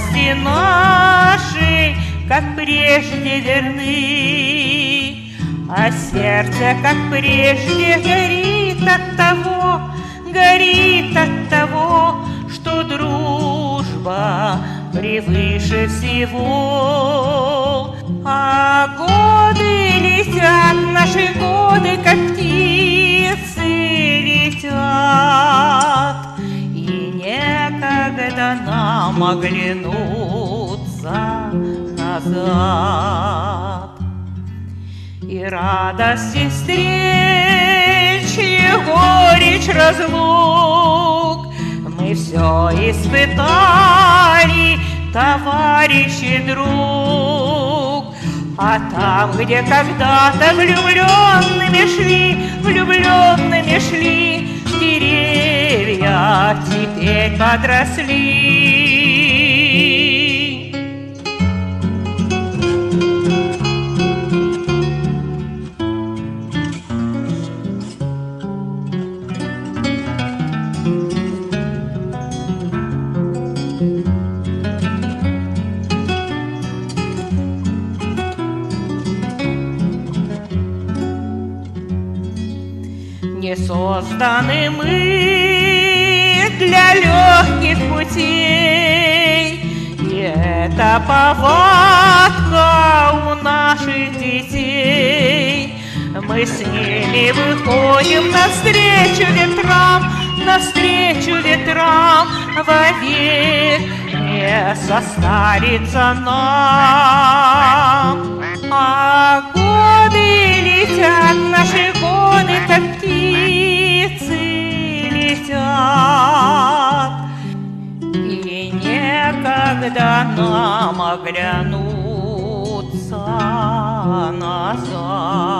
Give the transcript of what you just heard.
радости наши, как прежде верны, а сердце, как прежде, горит от того, что дружба превыше всего. А годы летят, наши годы, как птицы летят, и некогда нам оглянуться назад. И радость и встреч, и горечь разлук мы все испытали, товарищ и друг. А там, где когда-то влюбленными шли, деревья теперь подросли. Не созданы мы для легких путей, и это повадка у наших детей. Мы с ними выходим навстречу ветрам, вовек не состарится нам. А годы летят, наши годы, как птицы летят, и некогда нам оглянуться назад.